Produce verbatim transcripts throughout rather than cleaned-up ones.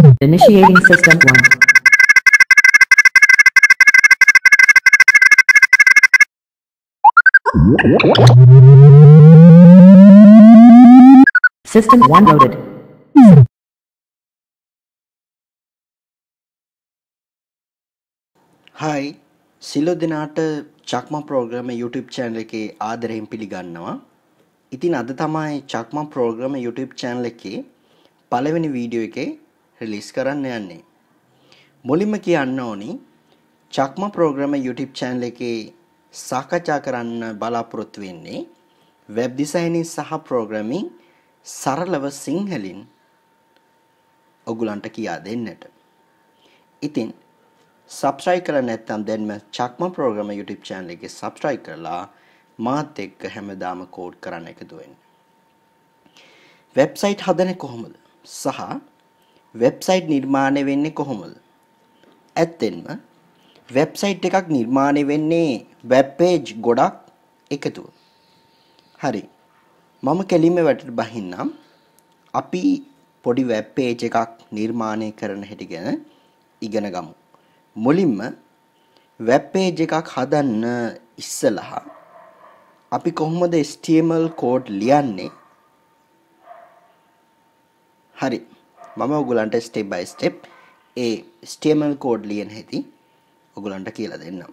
Initiating system one. System one loaded. හයි සිල්ලෝ දෙනාට චක්ම ප්‍රෝග්‍රම YouTube channel එකේ ආදරයෙන් පිළිගන්නවා. ඉතින් අද තමයි චක්ම ප්‍රෝග්‍රම YouTube channel එකේ පළවෙනි වීඩියෝ එකේ රිලීස් කරන්න යන්නේ. මුලින්ම කියන්න ඕනි චක්ම ප්‍රෝග්‍රම YouTube channel එකේ සාකච්ඡා කරන්න බලාපොරොත්තු වෙන්නේ web designing සහ programming සරලව සිංහලින් ඔයගලන්ට කියා දෙන්නට. ඉතින් subscribe කරලා නැත්නම් දැන්ම චක්ම ප්‍රෝග්‍රම YouTube channel එකේ subscribe කරලා මාත් එක්ක හැමදාම කෝඩ් කරන්න එකතු වෙන්න. වෙබ්සයිට් හදන්නේ කොහොමද? සහ වෙබ්සයිට් නිර්මාණය වෙන්නේ කොහොමද? ඇත්තෙන්ම වෙබ්සයිට් එකක් නිර්මාණය වෙන්නේ වෙබ් පේජ් ගොඩක් එකතුව. හරි. මම කෙලින්ම වැටට බහින්නම්. අපි පොඩි වෙබ් පේජ් එකක් නිර්මාණය කරන හැටි ගැන ඉගෙන ගමු. මුලින්ම වෙබ් පේජ් එකක් හදන්න ඉස්සෙල්ලා අපි කොහොමද H T M L code ලියන්නේ? හරි. මම ඔයගලන්ට step by step ඒ H T M L code ලියන හැටි ඔයගලන්ට කියලා දෙන්නම්.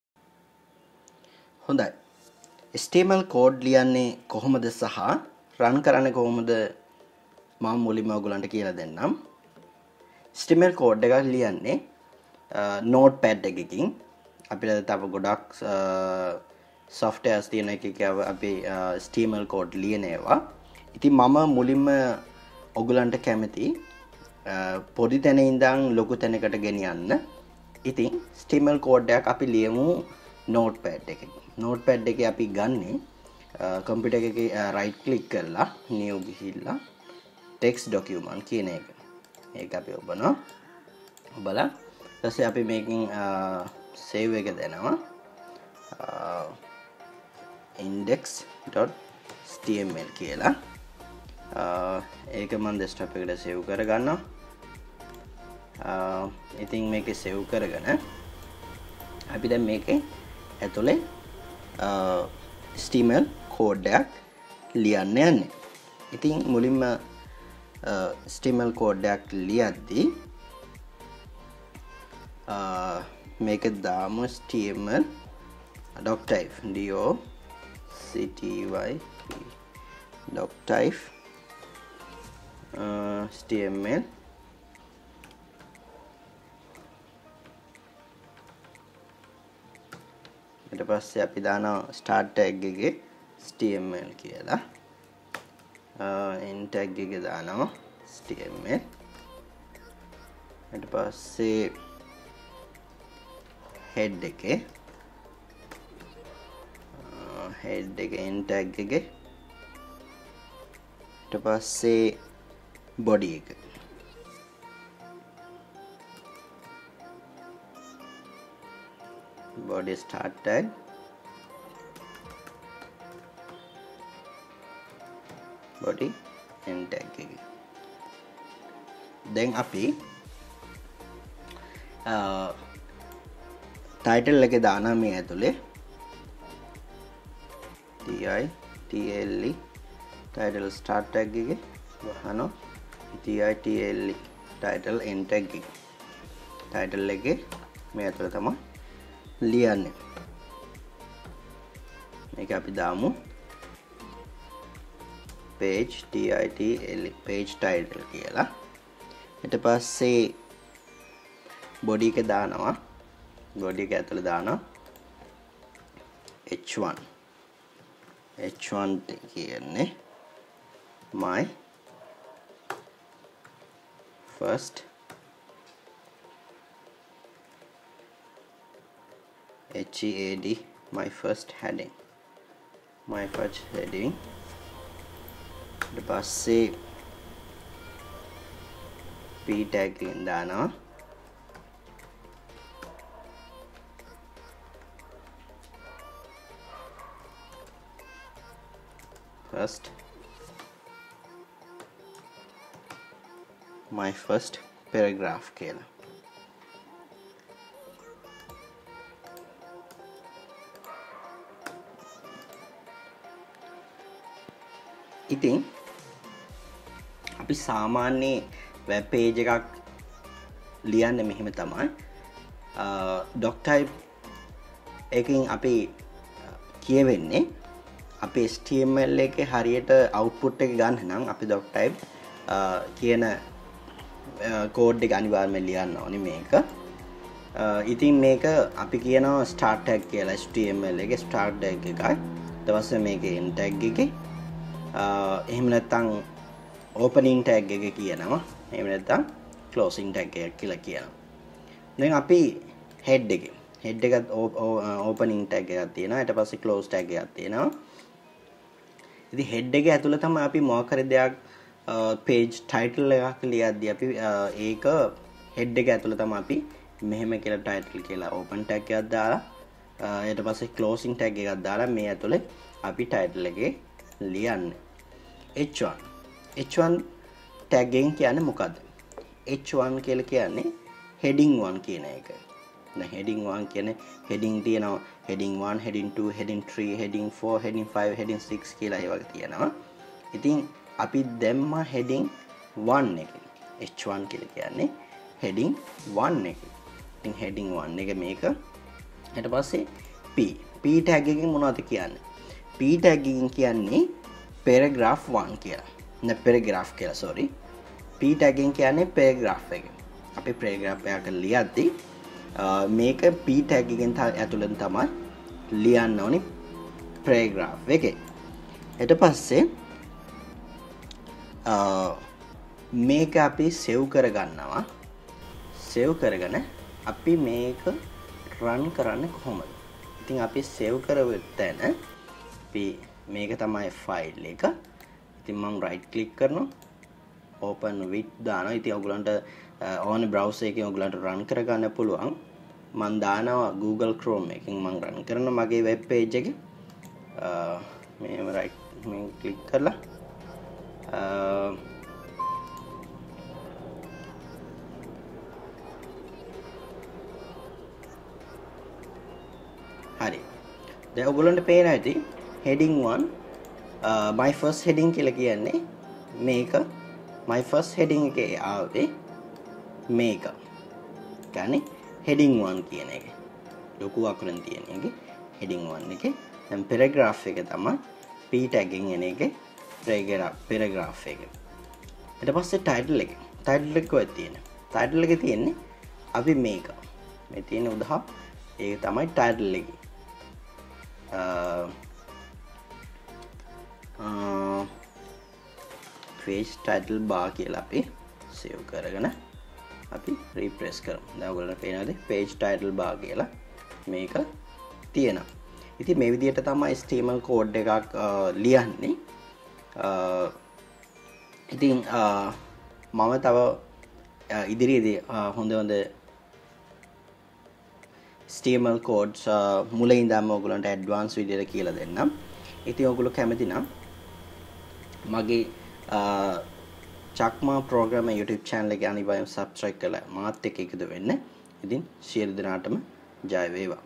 හොඳයි. H T M L code ලියන්නේ කොහොමද සහ රන් කරන්නේ කොහොමද මම මුලින්ම ඔයගලන්ට කියලා දෙන්නම්. H T M L code එකක් ලියන්නේ notepad එකකින්. අපිට තව ගොඩක් softwares තියෙන එකක අපි H T M L code ලියන ඒවා. ඉතින් මම මුලින්ම ඔයගලන්ට කැමති පොඩි තැන ඉඳන් ලොකු තැනකට ගෙනියන්න. ඉතින් H T M L code එකක් අපි ලියමු notepad එකකින්. notepad එකේ අපි ගන්නේ computer එකේ right click කරලා new ගිහිල්ලා text document කියන එක. ඒක අපි ඔබනවා. ඔබලා ඊපස්සේ අපි මේකෙන් save එක දෙනවා. index.html කියලා. ඒක මම desktop එකට save කරගන්නවා. ඉතින් මේක save කරගෙන අපි දැන් මේකේ ඇතුලේ H T M L code එකක් ලියන්න යන්නේ. ඉතින් මුලින්ම H T M L code එකක් ලියද්දී මේක දාමු H T M L doctype d o c t y p doctype H T M L ඊට පස්සේ අපි දානවා start tag එකේ H T M L කියලා end tag එකේ දානවා H T M L ඊට පස්සේ head එකේ head එකේ end tag එකේ ඊට පස්සේ body එක body start tag body end tag එක. දැන් අපි title එකේ දානවා මේ ඇතුලේ T I T L E title start tag එකේ වහනවා T I T L E title end tag එක. title එකේ මේ ඇතුලේ තමයි ලියන්නේ. මේක අපි දාමු page title page title කියලා. ඊට පස්සේ body එක දානවා. body එක ඇතුළේ දානවා H one H one කියන්නේ my first H E A D my first heading my first heading ඊට පස්සේ p tag එකෙන් දානවා first my first paragraph කියලා. ඉතින් අපි සාමාන්‍ය වෙබ් පේජ් එකක් ලියන්නේ මෙහෙම තමයි. doc type එකකින් අපි කියවෙන්නේ අපි H T M L එකේ හරියට output එක ගන්න නම් අපි doc type කියන code එක අනිවාර්යයෙන්ම ලියන්න ඕනේ මේක. ඉතින් මේක අපි කියනවා start tag කියලා H T M L එකේ start tag එකයි. ඊට පස්සේ මේකේ end tag එකේ එහෙම නැත්නම් opening tag එක කියනවා. එහෙම නැත්නම් closing tag එක කියලා කියනවා. දැන් අපි head එකේ head එකත් opening tag එකක් තියෙනවා. ඊට පස්සේ close tag එකක් තියෙනවා. ඉතින් head එකේ ඇතුළේ තමයි අපි මොකක් හරි දෙයක් page title එකක් ලියද්දී අපි ඒක head එක ඇතුළේ තමයි අපි මෙහෙම කියලා title කියලා open tag එකක් දාලා ඊට පස්සේ closing tag එකක් දාලා මේ ඇතුළේ අපි title එකේ ලියන්නේ. H one H one tag එකෙන් කියන්නේ මොකද්ද? H one කියලා කියන්නේ heading one කියන එක. දැන් heading one කියන්නේ heading තියෙනවා heading one heading two heading three heading four heading five heading six කියලා ඒ වගේ තියෙනවා. ඉතින් අපි දැම්ම heading one එකේ H one කියලා කියන්නේ heading one එකේ. ඉතින් heading one එක මේක. ඊට පස්සේ P P tag එකෙන් මොනවද කියන්නේ? P tag එකෙන් කියන්නේ paragraph one කියලා. නෑ paragraph කියලා sorry. P tag එකෙන් කියන්නේ paragraph එක. අපි paragraph එකක් ලියද්දී මේක P tag එකෙන් ඇතුළෙන් තමයි ලියන්න ඕනි paragraph එකේ. ඊට පස්සේ මේක අපි save කරගන්නවා. save කරගෙන අපි මේක run කරන්නේ කොහොමද? ඉතින් අපි save කරවෙතන අපි මේක තමයි file එක. ඉතින් මම right click කරනවා. open with දානවා. ඉතින් ඔයගලන්ට ඕන browser එකකින් ඔයගලන්ට run කරගන්න පුළුවන්. මම දානවා Google Chrome එකකින් මම run කරන මගේ web page එකේ. මෙහෙම right මේ click කරලා හරි. දැන් ඔයගලන්ට පේන ඇති heading one uh, my first heading කියලා කියන්නේ මේක my first heading එකේ ආවේ මේක. කියන්නේ heading one කියන එක. ලොකු අකුරෙන් තියෙන එකේ heading one එකේ දැන් paragraph එක තමයි P tag එකෙන් එන එකේ paragraph paragraph එක. ඊට පස්සේ title එක. title එක කොහෙද තියෙන්නේ? title එකේ තියෙන්නේ අපි මේක. මේ තියෙන උදාහ ඒක තමයි title එක. page title bar කියලා අපි save කරගෙන අපි refresh කරමු. දැන් ඔයගොල්ලන්ට පේනවාද page title bar කියලා මේක තියෙනවා. ඉතින් මේ විදිහට තමයි H T M L code එකක් ලියන්නේ. ඉතින් මම තව ඉදිරියේදී හොඳ හොඳ H T M L codes මුලින් ඉඳන්ම ඔයගොල්ලන්ට advanced විදිහට කියලා දෙන්නම්. ඉතින් ඔයගොල්ලෝ කැමති නම් මගේ චක්මා ප්‍රෝග්‍රෑම් YouTube channel එක අනිවාර්යෙන් subscribe කරලා මාත් එක්ක එකතු වෙන්න. ඉතින් සියලු දෙනාටම ජය වේවා.